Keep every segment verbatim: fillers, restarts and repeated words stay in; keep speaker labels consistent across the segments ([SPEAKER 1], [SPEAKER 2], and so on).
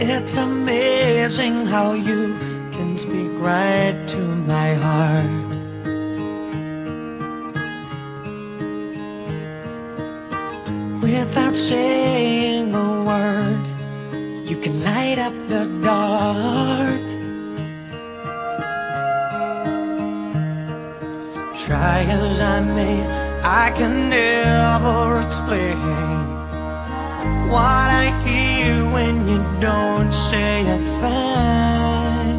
[SPEAKER 1] It's amazing how you can speak right to my heart. Without saying a word, you can light up the dark. Try as I may, I can never explain what I hear when you don't say a thing.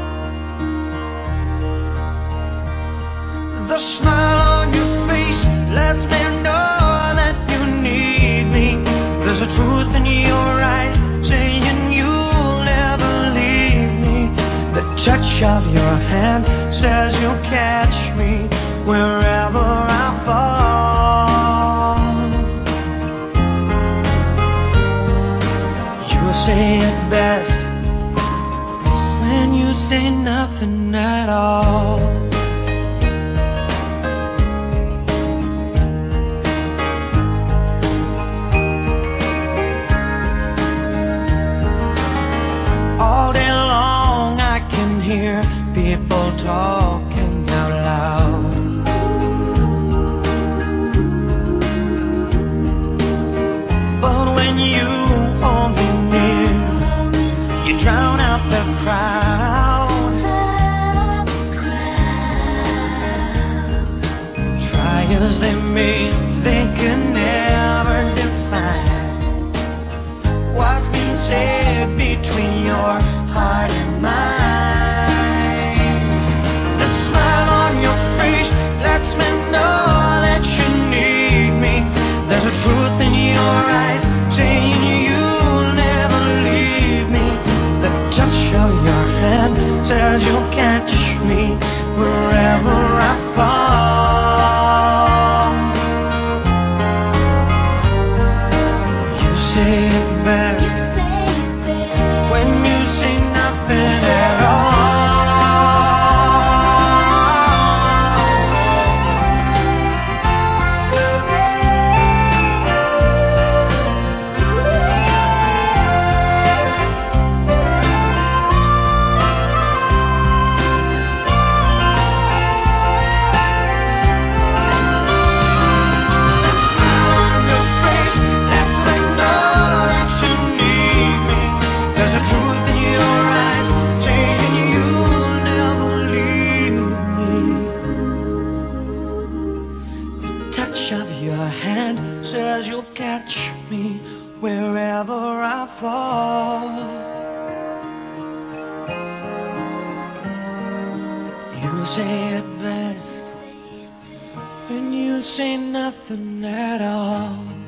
[SPEAKER 1] The smile on your face lets me know that you need me. There's a truth in your eyes saying you'll never leave me. The touch of your hand says you'll catch me wherever I fall. You say it best when you say nothing at all. All day long I can hear people talking out loud. But when you hold me near, you drown out the crowd. Try as they may, they can never define what's been said between your heart and mine. The smile on your face lets me know that you need me. There's a truth in your eyes saying you'll never leave me. The touch of your hand says you'll catch me wherever I fall. You say it best when you say nothing at all. Touch of your hand says you'll catch me wherever I fall. You say it best when you say nothing at all.